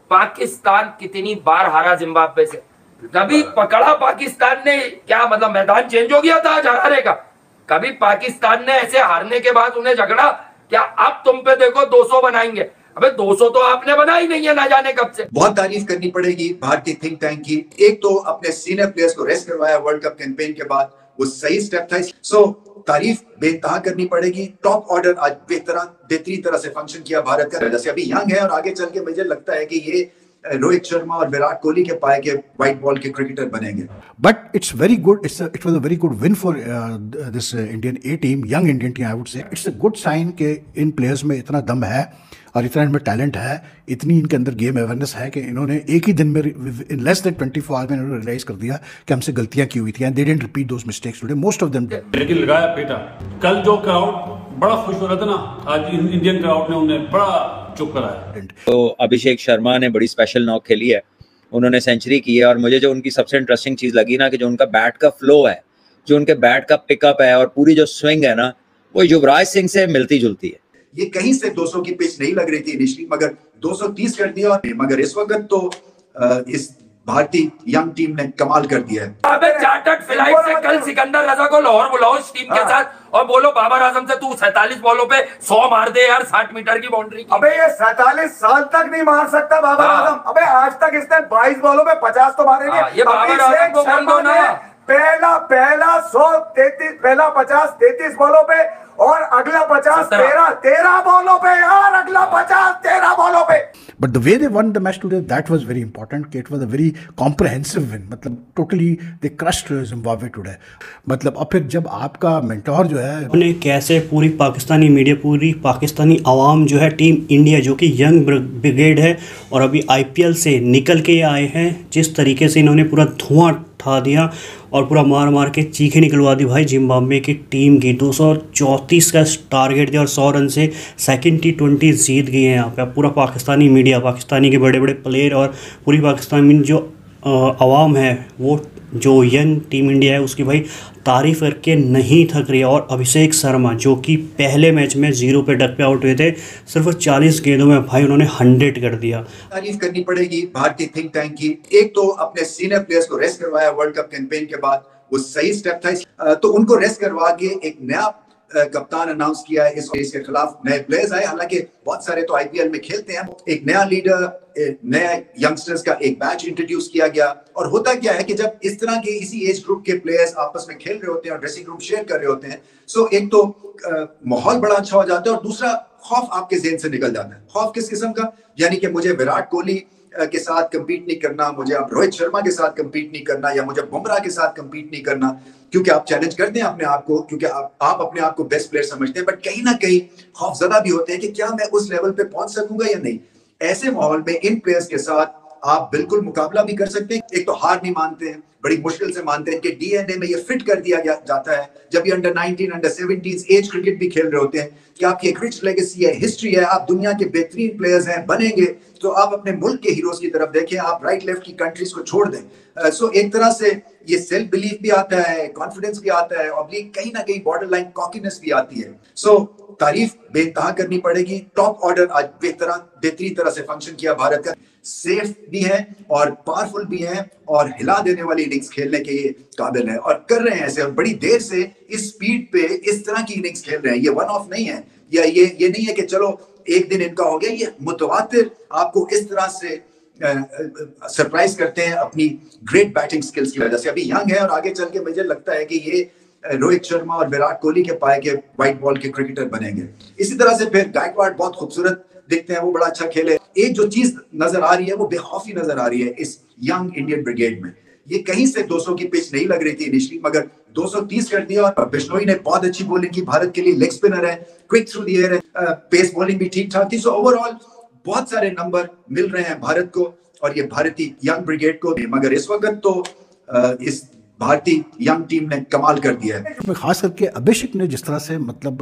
पाकिस्तान कितनी बार हारा जिम्बाब्वे से, कभी पकड़ा पाकिस्तान ने क्या मतलब मैदान चेंज हो गया था आज हारने का? कभी पाकिस्तान ने ऐसे हारने के बाद उन्हें झगड़ा क्या अब तुम पे देखो 200 बनाएंगे? अबे 200 तो आपने बना ही नहीं है ना जाने कब से। बहुत तारीफ करनी पड़ेगी भारतीय थिंक टैंक की। एक तो अपने सीनियर प्लेयर्स को रेस्ट करवाया वर्ल्ड कप कैंपेन के बाद, वो सही स्टेप था। सो तारीफ बेतहा करनी पड़ेगी। टॉप ऑर्डर आज बेहतरीन तरह से फंक्शन किया भारत का। जैसे अभी यंग है और आगे चल के मुझे लगता है कि ये रोहित शर्मा और विराट कोहली के पाए के व्हाइट बॉल के क्रिकेटर बनेंगे। But it's very good. It was a very good win for this Indian A team, young Indian team, I would say. It's a good sign कि इन प्लेयर्स में इतना दम है और इतना इनमें टैलेंट है, इतनी इनके अंदर गेम अवेयरनेस है कि इन्होंने एक ही दिन में इन लेस देन 24 आवर्स में इन्होंने रियलाइज कर दिया कि हमसे गलतियां की हुई थी and they didn't repeat those mistakes today, most of them. लेकिन लगाया पीटा। कल जो क्राउड बड़ा खुश हो रहा था ना, आज इंडियन क्राउड ने उन्हें बड़ा चुप कराया। तो अभिषेक शर्मा ने बड़ी स्पेशल नॉक खेली है, उन्होंने सेंचुरी की है। और मुझे जो उनकी सबसे इंटरेस्टिंग चीज लगी ना कि जो उनका बैट का फ्लो है, जो उनके बैट का पिकअप है और पूरी जो स्विंग है ना, वो युवराज सिंह से मिलती जुलती है। ये कहीं से 200 की पिच नहीं लग रही थी इनिशियली, मगर 230 कर दिया। मगर इस वक्त तो इस भारतीय यंग टीम ने कमाल कर दिया है। अबे चार्टर्ड फ्लाइट से कल सिकंदर रजा को लाहौर बुलाओ इस टीम के साथ और बोलो बाबर आजम से तू 47 बॉलों पे 100 मार दे यार, 60 मीटर की बाउंड्री। अबे ये 47 साल तक नहीं मार सकता बाबर आजम। अबे आज तक इसने 22 बॉलों में 50 तो मारे नहीं। ये बाबर आजम को बोल दो ना। पहला 133, पहला 50 33 बॉलों पे और अगला 50 13 बॉलों पे यार, अगला 50 13 बॉलों पे। But the way they won the match today, that was very important. It was a very comprehensive win. मतलब totally they crushed Zimbabwe today. मतलब अब फिर जब आपका मेंटोर जो है उन्हें कैसे पूरी पाकिस्तानी मीडिया, पूरी पाकिस्तानी आवाम जो है टीम इंडिया जो कि यंग ब्रिगेड है और अभी IPL से निकल के आए हैं, जिस तरीके से इन्होंने पूरा धुआं उठा दिया और पूरा मार मार के चीखें निकलवा दी भाई जिम्बाब्वे की टीम की। 234 का टारगेट दिया और 100 रन से सेकंड T20 जीत गई है। यहाँ पे पूरा पाकिस्तानी मीडिया, पाकिस्तानी के बड़े बड़े प्लेयर और पूरी पाकिस्तानी जो आवाम है, वो जो यंग टीम इंडिया है उसकी भाई तारीफ करके नहीं थक रही है। और अभिषेक शर्मा जो कि पहले मैच में 0 पे डक पे आउट हुए थे, सिर्फ 40 गेंदों में भाई उन्होंने 100 कर दिया। तारीफ करनी पड़ेगी भारतीय थिंक टैंक की। एक तो अपने सीनियर प्लेयर्स को रेस्ट करवाया वर्ल्ड कप कैंपेन के बाद, वो सही स्टेप था। तो उनको रेस्ट करवा के एक नया कप्तान अनाउंस किया है। इस के खिलाफ नए प्लेयर्स आए, हालांकि बहुत सारे तो IPL में खेलते हैं। एक नया लीडर, नए यंगस्टर्स का एक बैच इंट्रोड्यूस किया गया। और होता क्या है कि जब इस तरह के इसी एज ग्रुप के प्लेयर्स आपस में खेल रहे होते हैं और ड्रेसिंग रूम शेयर कर रहे होते हैं, सो एक तो माहौल बड़ा अच्छा हो जाता है और दूसरा खौफ आपके ज़हन से निकल जाता है। खौफ किस किस्म का? यानी कि मुझे विराट कोहली के साथ कम्पीट नहीं करना, मुझे आप रोहित शर्मा के साथ कम्पीट नहीं करना, या मुझे बुमराह के साथ कम्पीट नहीं करना, क्योंकि आप चैलेंज करते हैं अपने आप को, क्योंकि आप अपने आप को बेस्ट प्लेयर समझते हैं। बट कहीं ना कहीं खौफजदा भी होते हैं कि क्या मैं उस लेवल पे पहुंच सकूंगा या नहीं। ऐसे माहौल में इन प्लेयर्स के साथ आप बिल्कुल मुकाबला भी कर सकते हैं। एक तो हार नहीं मानते हैं, बड़ी मुश्किल से मानते हैं। इनके DNA में ये फिट कर दिया जाता है जब ये अंडर 19 अंडर 17 एज क्रिकेट भी खेल रहे होते हैं कि आपकी एक रिच लेगेसी है, हिस्ट्री है, आप दुनिया के बेहतरीन प्लेयर्स हैं, बनेंगे तो आप अपने मुल्क के हीरोज की तरफ देखें, आप राइट लेफ्ट की कंट्रीज को छोड़ दें। सो एक तरह से ये सेल्फ बिलीफ भी आता है, कॉन्फिडेंस भी आता है और कहीं ना कहीं बॉर्डर लाइन कॉकीनेस भी आती है। सो तारीफ बेतहा करनी पड़ेगी। टॉप ऑर्डर आज बेहतरीन तरह से फंक्शन किया भारत का। सेफ भी है और पावरफुल भी है और हिला देने वाली इनिंग्स खेलने के ये काबिल है और कर रहे हैं ऐसे। और बड़ी देर से इस स्पीड पे इस तरह की इनिंग्स खेल रहे हैं। ये वन ऑफ नहीं है, या ये नहीं है कि चलो एक दिन इनका हो गया। ये मुतवातिर आपको इस तरह से सरप्राइज करते हैं अपनी ग्रेट बैटिंग स्किल्स की वजह से। अभी यंग है और आगे चल के मुझे लगता है कि ये रोहित शर्मा और विराट कोहली के पाए के व्हाइट बॉल के क्रिकेटर बनेंगे। इसी तरह से फिर गायकवाड़ बहुत खूबसूरत दिखते हैं, वो बड़ा अच्छा खेले। एक जो चीज नजर आ रही है वो बेखौफी नजर आ रही है इस यंग इंडियन ब्रिगेड में। ये कहीं से 200 की पिच नहीं लग रही थी इनिशियली, मगर 230 कर दिया। और बिश्नोई ने बहुत अच्छी बॉलिंग की, भारत के लिए लेग स्पिनर है, क्विक थ्रू द एयर है, पेस बॉलिंग भी ठीक ठाक थी। सो ओवरऑल बहुत सारे नंबर मिल रहे हैं भारत को और ये भारतीय यंग ब्रिगेड को। मगर इस वक्त तो इस भारतीय यंग टीम ने कमाल कर दिया है। खास करके अभिषेक ने जिस तरह से मतलब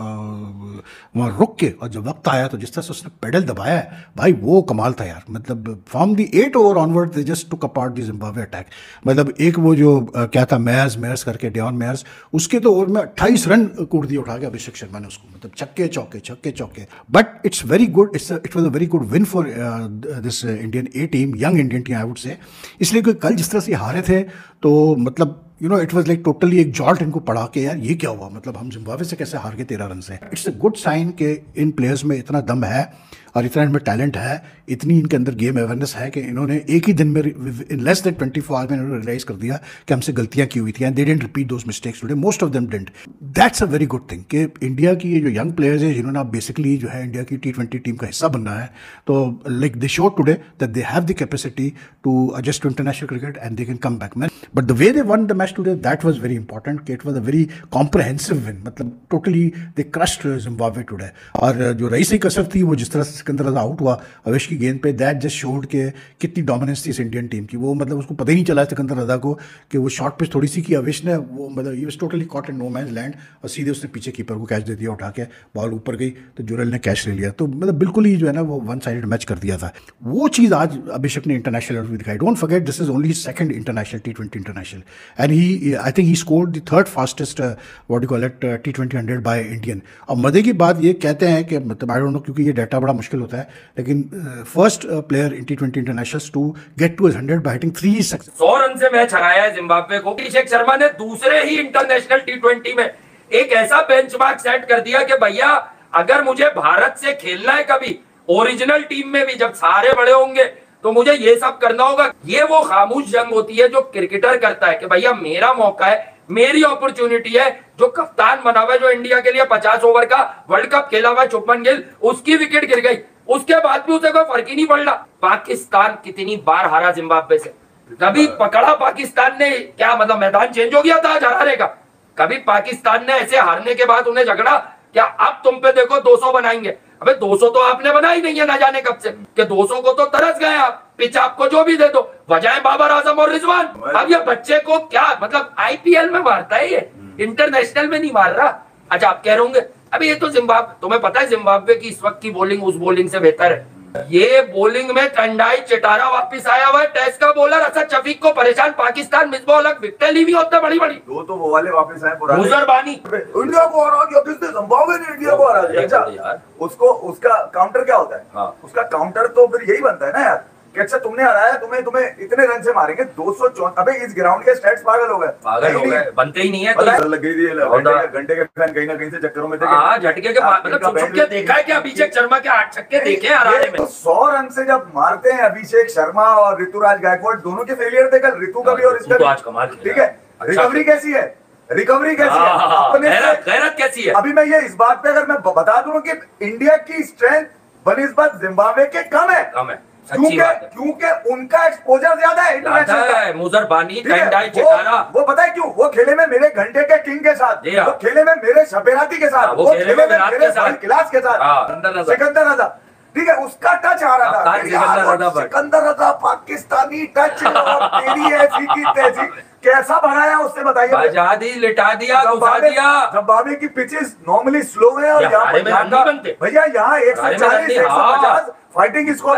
वहाँ रुक के और जब वक्त आया तो जिस तरह से उसने पेडल दबाया है भाई, वो कमाल था यार। मतलब from the 8 over onward they just took apart the Zimbabwe attack. मतलब एक वो जो क्या था मेयर्स करके डेवन मेयर्स, उसके तो ओवर में 28 रन कूट दिए उठा के अभिषेक शर्मा ने उसको, मतलब छक्के चौके। But it's very good, it was a very good win for this Indian A team, young Indian team I would say. इसलिए कि कल जिस तरह से हारे थे तो मतलब इट वाज लाइक टोटली एक जॉल्ट इनको पड़ा के यार ये क्या हुआ, मतलब हम जिम्बाब्वे से कैसे हार गए 13 रन से। इट्स अ गुड साइन कि इन प्लेयर्स में इतना दम है और इतना इनमें टैलेंट है, इतनी इनके अंदर गेम अवेयरनेस है कि इन्होंने एक ही दिन में इन लेस देन 24 आवर्स में इन्होंने रियलाइज कर दिया कि हमसे गलतियां की हुई थी and they didn't repeat those mistakes today, most of them didn't. That's a very good thing कि इंडिया की ये जो यंग प्लेयर्स है जिन्होंने आप बेसिकली जो है इंडिया की T20 टीम का हिस्सा बनना है, तो like they showed today that they have the capacity to adjust to international cricket and they can come back man. But the way they won the match today that was very important कि it was a very comprehensive win, मतलब totally they crushed Zimbabwe today. और जो रईसी कसर थी वो जिस तरह से सिकंदर रजा आउट हुआ अवेश की गेंद पे, दैट जस्ट शोड के कितनी डोमिनेंस थी इस इंडियन टीम की। वो मतलब उसको पता ही नहीं चला सिकंदर रजा को कि वो शॉर्ट पिच थोड़ी सी की अवेश ने, वो मतलब he was totally caught in no man's land और सीधे उसने पीछे कीपर को कैच दे दिया उठा के, बॉल ऊपर गई तो जुरेल ने कैच ले लिया। तो मतलब बिल्कुल ही जो है ना वो वन साइडेड मैच कर दिया था। वो चीज़ आज अभिषेक ने इंटरनेशनल लेवल पे दिखाई। Don't forget this is only second international T20 international and he I think he scored the third fastest what you call it T20 100 by Indian. और मजे की बात ये कहते हैं कि मतलब आई डोंट नो क्योंकि ये डाटा बड़ा मुश्किल होता है, लेकिन first player in T20 internationals to get to 100 by hitting 3 100 run से मैच हराया है जिम्बाब्वे को। अभिषेक शर्मा ने दूसरे ही इंटरनेशनल T20 में एक ऐसा बेंचमार्क सेट कर दिया कि भैया अगर मुझे भारत से खेलना है कभी ओरिजिनल टीम में भी, जब सारे बड़े होंगे तो मुझे ये सब करना होगा। ये वो खामोश जंग होती है जो क्रिकेटर करता है कि भैया मेरा मौका है, मेरी अपॉर्चुनिटी है। जो कप्तान बना हुआ है, जो इंडिया के लिए 50 ओवर का वर्ल्ड कप खेला हुआ शुभमन गिल, उसकी विकेट गिर गई, उसके बाद भी उसे कोई फर्क ही नहीं पड़ रहा। पाकिस्तान कितनी बार हारा जिम्बाब्वे से, कभी पकड़ा पाकिस्तान ने, क्या मतलब मैदान चेंज हो गया था आज हारने का? कभी पाकिस्तान ने ऐसे हारने के बाद उन्हें झगड़ा क्या अब तुम पे देखो 200 बनाएंगे? अबे 200 तो आपने बनाई नहीं है ना जाने कब से, कि 200 को तो तरस गए आप, पिच आपको जो भी दे दो, बजाय बाबर आजम और रिजवान। अब ये बच्चे को क्या मतलब IPL में मारता है ये, इंटरनेशनल में नहीं मार रहा। अच्छा आप कह रहे होंगे अभी ये तो जिम्बाब्वे, तुम्हें पता है जिम्बाब्वे की इस वक्त की बॉलिंग उस बॉलिंग से बेहतर है। ये बॉलिंग में टंडाई चिटारा वापस आया हुआ है, टेस्ट का बॉलर असद शफीक को परेशान पाकिस्तान मिसबाह अलग विकेट ली हुई होता है बड़ी बड़ी। दो तो वो वाले वापस आए पुराने। मुजरबानी इंडिया को हरा दिया किसने? जिम्बाब्वे ने इंडिया को हरा दिया। अच्छा उसको उसका काउंटर क्या होता है? हाँ। उसका काउंटर तो फिर यही बनता है ना यार कि अच्छा तुमने हराया, तुम्हें इतने रन से मारेंगे 204। अबे इस ग्राउंड के स्टैट्स पागल हो गए, बनते ही नहीं है। लग गई थी घंटे के फैन कहीं ना कहीं से चक्करों में थे। हाँ झटके के मतलब छक्के देखा है कि अभिषेक शर्मा के 8 छक्के देखे हैं हराने में। तो 100 रन से जब मारते हैं अभिषेक शर्मा और ऋतुराज गायकवाड़, दोनों के फेलियर थे कल, ऋतु का भी और इसका भी। ठीक है, रिकवरी कैसी है? रिकवरी कैसी है? अपने गैरत कैसी है? अभी मैं ये इस बात पे अगर मैं बता दूं कि इंडिया की स्ट्रेंथ बनिस्बत जिम्बाब्वे के कम है। क्योंकि उनका एक्सपोजर ज्यादा है इंटरनेशनल। मुजरबानी टंडाई चिटारा वो पता है क्यों? वो खेले में मेरे घंटे के किंग के साथ, वो खेले में मेरे शपेराती के साथ, वो खेले में मेरे क्लास के साथ, सिकंदर रजा। ठीक है, उसका टच आ रहा था। सिकंदर रजा पाकिस्तानी टच और तेरी ऐसी की तैसी कैसा बनाया उससे बताइए। आजादी लिटा दिया, घुसा दिया। जिम्बाब्वे की पिचेस नॉर्मली स्लो है और यहाँ भैया यहाँ 140 150 फाइटिंग स्कोर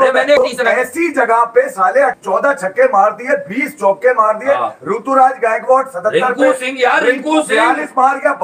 ऐसी जगह पे साले 14 छक्के मार दिए, 20 चौके मार दिए। ऋतुराज गायकवाड़ 77 सिंह यार, रिंकू सिंह 42 मार गया,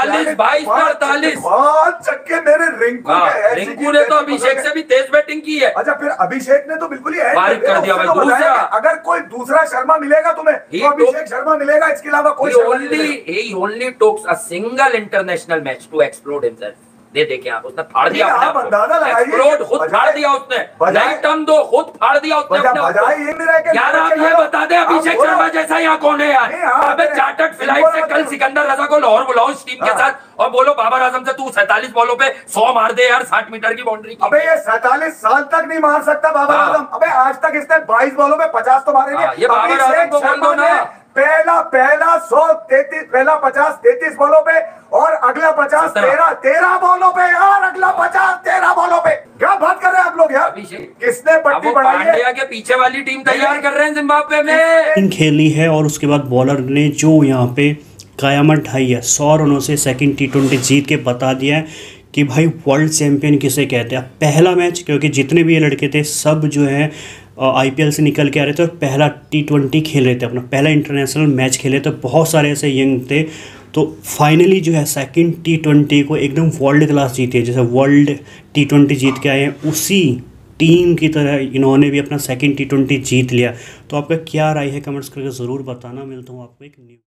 22 5 छक्के मेरे रिंकू ने तो अभिषेक से भी तेज बैटिंग की है। अच्छा फिर अभिषेक ने तो बिल्कुल ही कर दिया। अगर कोई दूसरा शर्मा मिलेगा तुम्हें तो अभिषेक शर्मा मिलेगा, इसके अलावा कोई only took a single international match to explode himself। दे देखे आप, उसने फाड़ दिया अपने एक्सप्लोड, खुद फाड़ दिया उसने, नहीं टर्म दो खुद फाड़ दिया उसने अपने। यार आप ये बता दे अभिषेक शर्मा जैसा यहाँ कौन है यार? अबे चार्टर्ड फ्लाइट से कल सिकंदर रजा को लाहौर बुलाओ इस टीम के साथ और बोलो बाबर आजम से तू 47 बॉलों पे 100 मार दे यार, 60 मीटर की बाउंड्री। अबे ये 47 साल तक नहीं मार सकता बाबर आजम। अबे आज तक इसने 22 बॉलों में 50 तो मारे। ये बाबर आजम को बोल दो ना, पहला 133 पहला 50 33 बॉलों पे और अगला 50 13 बॉलों पे और अगला 50 13 बॉलों पे। क्या बात कर रहे हैं आप लोग यार? किसने पट्टी बढ़ाई है? पांड्या के पीछे वाली टीम तैयार कर रहे हैं जिम्बाब्वे में। खेली है और उसके बाद बॉलर ने जो यहाँ पे कयामत ढाई है, 100 रनों से सेकंड T20 जीत के बता दिया है कि भाई वर्ल्ड चैंपियन किसे कहते हैं। पहला मैच, क्योंकि जितने भी ये लड़के थे सब जो है IPL से निकल के आ रहे थे और पहला T20 खेल रहे थे, अपना पहला इंटरनेशनल मैच खेले थे। बहुत सारे ऐसे यंग थे, तो फाइनली जो है सेकंड T20 को एकदम वर्ल्ड क्लास जीती है। जैसे वर्ल्ड T20 जीत के आए हैं, उसी टीम की तरह इन्होंने भी अपना सेकंड T20 जीत लिया। तो आपका क्या राय है कमेंट्स करके ज़रूर बताना। मिलता हूँ आपको एक न्यू